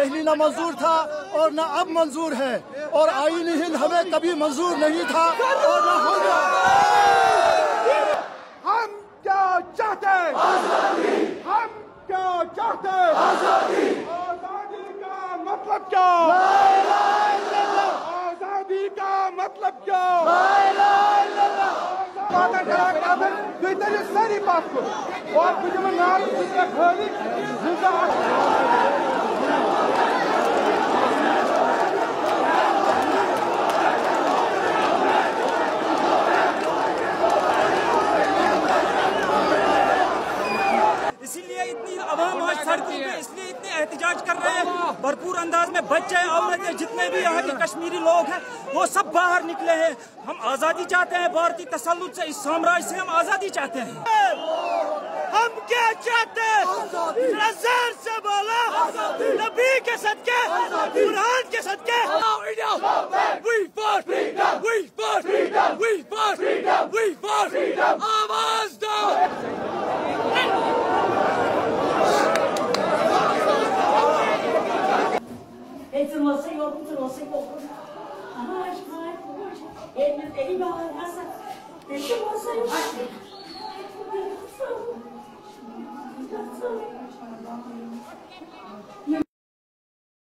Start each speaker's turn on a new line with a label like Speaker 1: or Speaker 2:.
Speaker 1: پہلی نہ منظور تھا اور نہ اب منظور ہے، اور آئین ہند ہمیں کبھی منظور نہیں تھا اور نہ ہوگا۔
Speaker 2: ہم کیا چاہتے ہیں؟ آزادی۔ ہم کیا چاہتے ہیں؟ آزادی۔ آزادی کا مطلب کیا؟ لا الہ الا اللہ۔ آزادی کا مطلب کیا؟ لا الہ الا اللہ۔ تُہۍ تٔرِو سٲری پتھ کُن اور بہٕ دِمہٕ نعرٕ زٕ ترٛےٚ کھٲلِتھ
Speaker 3: اسی لیے اتنی عوام آج سڑکوں پہ اس لیے اتنے احتجاج کر رہے ہیں بھرپور انداز میں، بچے عورتیں جتنے بھی یہاں کے کشمیری لوگ ہیں وہ سب باہر نکلے ہیں۔ ہم آزادی چاہتے ہیں، بھارتی تسلط سے، اس سامراج سے ہم آزادی چاہتے ہیں۔ ہم کیا چاہتے ہیں؟ زور سے بولا، نبی کے صدقے، قرآن کے صدقے، آواز دو۔
Speaker 4: Esse você outro você comprou. Ai, ele vai essa. Deixa você.